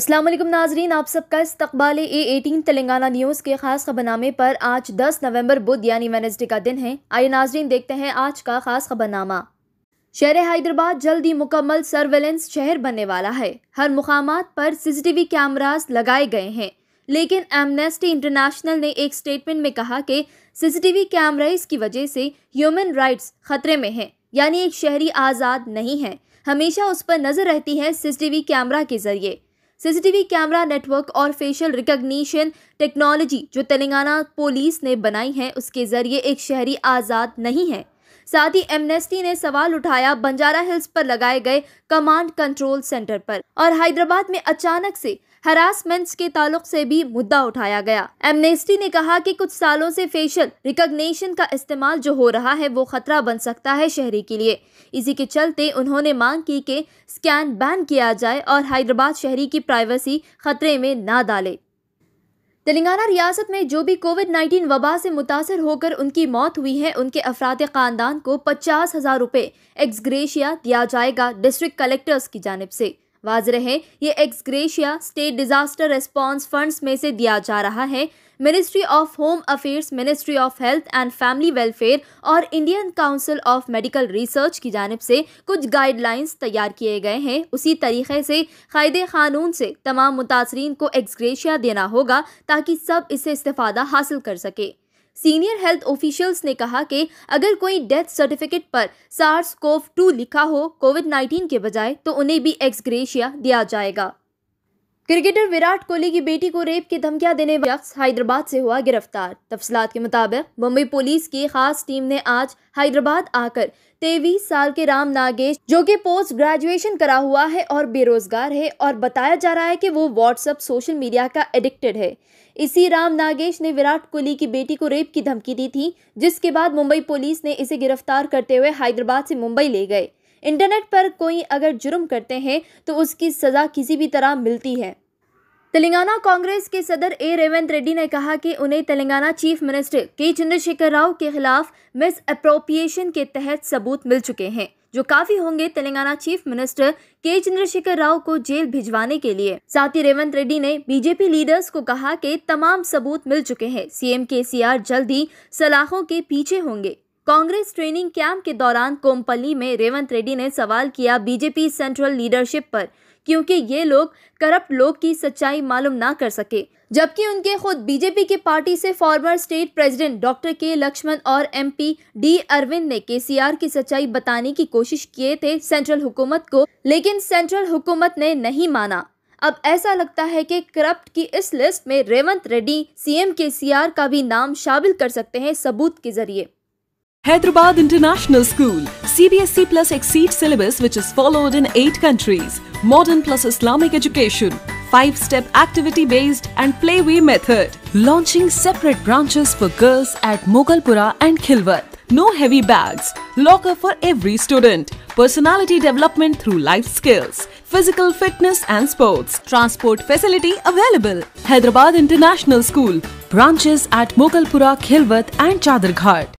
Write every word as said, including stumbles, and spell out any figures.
अस्सलाम वालेकुम नाजरीन, आप सबका इस्तकबाल ए एटीन तेलंगाना न्यूज़ के खास खबरनामे पर। आज दस नवंबर बुध यानी वेडनेसडे का दिन है। आइए नाजरीन देखते हैं आज का खास खबरनामा। शहर हैदराबाद जल्द ही मुकम्मल सर्वेलेंस शहर बनने वाला है। हर मुकामात पर सीसीटीवी कैमरास लगाए गए हैं, लेकिन एमनेस्टी इंटरनेशनल ने एक स्टेटमेंट में कहा कि सीसीटीवी कैमरास की वजह से ह्यूमन राइट्स खतरे में हैं, यानी एक शहरी आज़ाद नहीं है। हमेशा उस पर नजर रहती है सीसीटीवी कैमरा के जरिए। सीसीटीवी कैमरा नेटवर्क और फेशियल रिकॉग्निशन टेक्नोलॉजी जो तेलंगाना पुलिस ने बनाई है, उसके जरिए एक शहरी आज़ाद नहीं है। साथ ही एमनेस्टी ने सवाल उठाया बंजारा हिल्स पर लगाए गए कमांड कंट्रोल सेंटर पर और हैदराबाद में अचानक से हरासमेंट्स के ताल्लुक से भी मुद्दा उठाया गया। एमनेस्टी ने कहा कि कुछ सालों से फेशियल रिकॉग्निशन का इस्तेमाल जो हो रहा है वो खतरा बन सकता है शहरी के लिए। इसी के चलते उन्होंने मांग की कि स्कैन बैन किया जाए और हैदराबाद शहरी की प्राइवेसी खतरे में ना डाले। तेलंगाना रियासत में जो भी कोविड नाइन्टीन वबा से मुतासर होकर उनकी मौत हुई है, उनके अफराद खानदान को पचास हजार रुपये एक्सग्रेशिया दिया जाएगा डिस्ट्रिक्ट कलेक्टर्स की जानिब से। वाज़ेह रहे, ये ex gratia state disaster response funds में से दिया जा रहा है। Ministry of home affairs, ministry of health and family welfare और Indian council of medical research की जानिब से कुछ गाइडलाइंस तैयार किए गए हैं। उसी तरीके से कायदे कानून से तमाम मुतासरीन को एक्सग्रेशिया देना होगा ताकि सब इससे इस्तेफादा हासिल कर सके। सीनियर हेल्थ ऑफिशियल्स ने कहा कि अगर कोई डेथ सर्टिफिकेट पर सार्स कोव टू लिखा हो कोविड नाइन्टीन के बजाय, तो उन्हें भी एक्सग्रेशिया दिया जाएगा। क्रिकेटर विराट कोहली की बेटी को रेप की धमकियां देने वाला शख्स हैदराबाद से हुआ गिरफ्तार। तफसीलात के मुताबिक मुंबई पुलिस की खास टीम ने आज हैदराबाद आकर तेईस साल के राम नागेश, जो कि पोस्ट ग्रेजुएशन करा हुआ है और बेरोजगार है, और बताया जा रहा है कि वो व्हाट्सएप सोशल मीडिया का एडिक्टेड है। इसी राम नागेश ने विराट कोहली की बेटी को रेप की धमकी दी थी, जिसके बाद मुंबई पुलिस ने इसे गिरफ्तार करते हुए हैदराबाद से मुंबई ले गए। इंटरनेट पर कोई अगर जुर्म करते हैं तो उसकी सजा किसी भी तरह मिलती है। तेलंगाना कांग्रेस के सदर ए रेवंत रेड्डी ने कहा कि उन्हें तेलंगाना चीफ मिनिस्टर के चंद्रशेखर राव के खिलाफ मिस अप्रोप्रिएशन के तहत सबूत मिल चुके हैं, जो काफी होंगे तेलंगाना चीफ मिनिस्टर के चंद्रशेखर राव को जेल भिजवाने के लिए। साथ ही रेवंत रेड्डी ने बीजेपी लीडर्स को कहा कि तमाम सबूत मिल चुके हैं, सीएम केसीआर जल्द ही सलाखों के पीछे होंगे। कांग्रेस ट्रेनिंग कैंप के दौरान कोमपल्ली में रेवंत रेड्डी ने सवाल किया बीजेपी सेंट्रल लीडरशिप पर, क्योंकि ये लोग करप्ट लोग की सच्चाई मालूम ना कर सके, जबकि उनके खुद बीजेपी के पार्टी से फॉर्मर स्टेट प्रेसिडेंट डॉक्टर के लक्ष्मण और एमपी डी अरविंद ने केसीआर की सच्चाई बताने की कोशिश किए थे सेंट्रल हुकूमत को, लेकिन सेंट्रल हुकूमत ने नहीं माना। अब ऐसा लगता है कि करप्ट की इस लिस्ट में रेवंत रेड्डी सीएम केसीआर का भी नाम शामिल कर सकते हैं सबूत के जरिए। Hyderabad International School, C B S E plus Exceed syllabus which is followed in eight countries, modern plus Islamic education, five-step activity-based and playway method, launching separate branches for girls at Mogalpura and Khilwat. No heavy bags, locker for every student, personality development through life skills, physical fitness and sports, transport facility available. Hyderabad International School, branches at Mogalpura, Khilwat and Chadarghat.